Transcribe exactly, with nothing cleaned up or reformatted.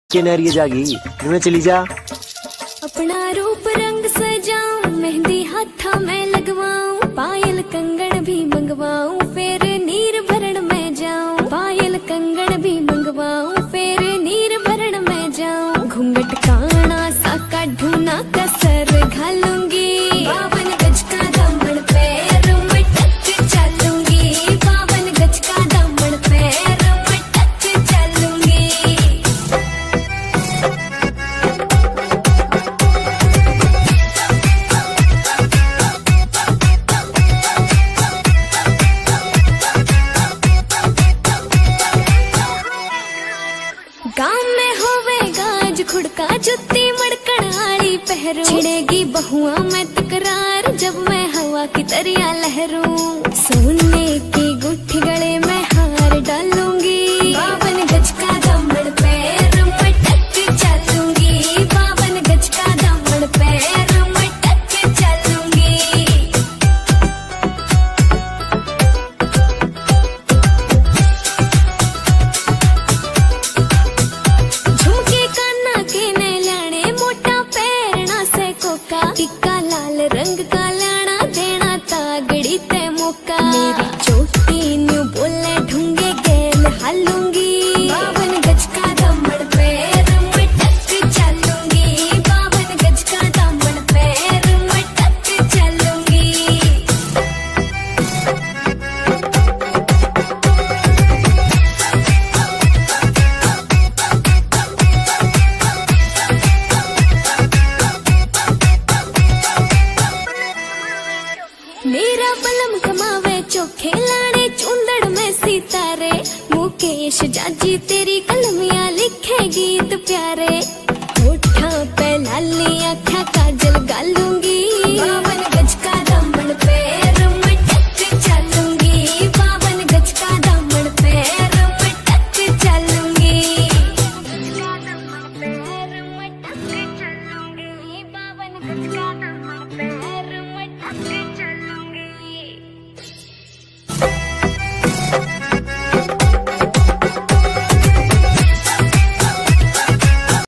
नहरिए जागी में चली जा। अपना रूप रंग सजाऊं, मेहंदी हाथा में लगवाऊं, पायल कंगन भी मंगवाऊं, फिर नीर भरण में जाऊं। पायल कंगन भी मंगवाऊं, फिर नीर भरण में जाऊं। घूंघट काना सा काढूं कसर घालूंगी, बावन गज का दामन पैर में टच चलूंगी। बावन गज का दामन पैर में टच चलूंगी। गाँव में होवे गाज खुड़का जुत्ती मड़कण आली पहरू, छिड़ेगी बहुआ में तकरार जब मैं हवा की तरिया लहरूं। सोने की गुट्ठी गले में हार डालूंगी, बावन गज का दामन पैर में टच चलूंगी। बावन गज का दामन पैर में टच चलूंगी। झुमके काना के ने लाने, मोटा पैरना से कोका, टिक्का लाल रंग का लाना, देना तागड़ी ते मौका। मेरी चोटी न्यू बोले ढूंगे गेल हालूंगी, बावन गज का दामन पैर में टच चलूंगी। बावन गज का दामन पैर में टच चलूंगी। मेरा बलम कमावे चोखे लाने, चूंदड़ में सितारे, मुकेश जाजी तेरी कलमियां लिखे गीत प्यारे।